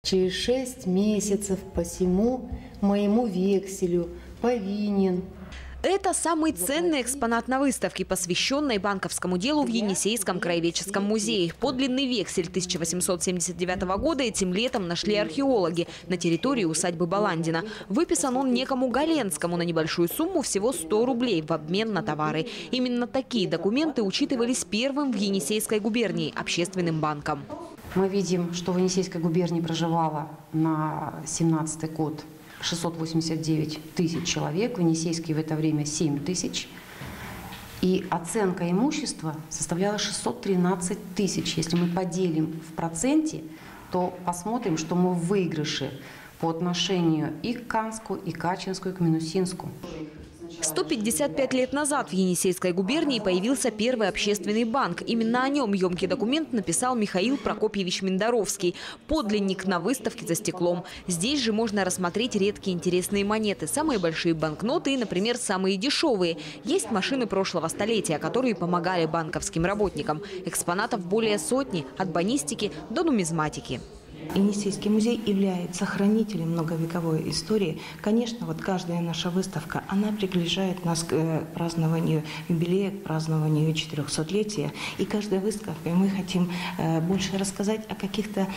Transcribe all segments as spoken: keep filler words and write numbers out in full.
Через шесть месяцев по всему моему векселю повинен. Это самый ценный экспонат на выставке, посвященной банковскому делу в Енисейском краеведческом музее. Подлинный вексель тысяча восемьсот семьдесят девятого года этим летом нашли археологи на территории усадьбы Баландина. Выписан он некому Галенскому на небольшую сумму всего сто рублей в обмен на товары. Именно такие документы учитывались первым в Енисейской губернии общественным банком. Мы видим, что в Енисейской губернии проживало на семнадцатый год шестьсот восемьдесят девять тысяч человек, в Енисейске в это время семь тысяч. И оценка имущества составляла шестьсот тринадцать тысяч. Если мы поделим в проценте, то посмотрим, что мы в выигрыше по отношению и к Канску, и к Ачинску, и к Минусинску. сто пятьдесят пять лет назад в Енисейской губернии появился первый общественный банк. Именно о нем емкий документ написал Михаил Прокопьевич Миндаровский. Подлинник на выставке за стеклом. Здесь же можно рассмотреть редкие интересные монеты, самые большие банкноты и, например, самые дешевые. Есть машины прошлого столетия, которые помогали банковским работникам. Экспонатов более сотни, от бонистики до нумизматики. Енисейский музей является хранителем многовековой истории. Конечно, вот каждая наша выставка, она приближает нас к празднованию юбилея, к празднованию четырехсотлетия. И каждая выставка, мы хотим больше рассказать о каких-то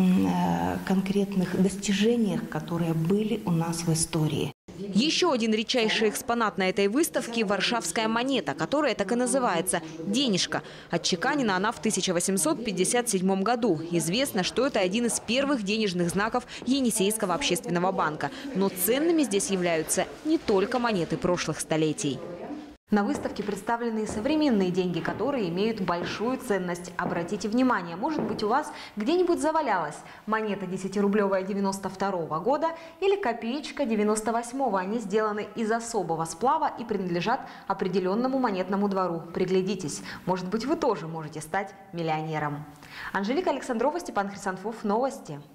конкретных достижениях, которые были у нас в истории. Еще один редчайший экспонат на этой выставке – варшавская монета, которая так и называется – денежка. Отчеканена она в тысяча восемьсот пятьдесят седьмом году. Известно, что это один из первых денежных знаков Енисейского общественного банка. Но ценными здесь являются не только монеты прошлых столетий. На выставке представлены и современные деньги, которые имеют большую ценность. Обратите внимание, может быть, у вас где-нибудь завалялась монета десятирублевая девяносто второго года или копеечка девяносто восьмого. Они сделаны из особого сплава и принадлежат определенному монетному двору. Приглядитесь, может быть, вы тоже можете стать миллионером. Анжелика Александрова, Степан Хрисанфов. Новости.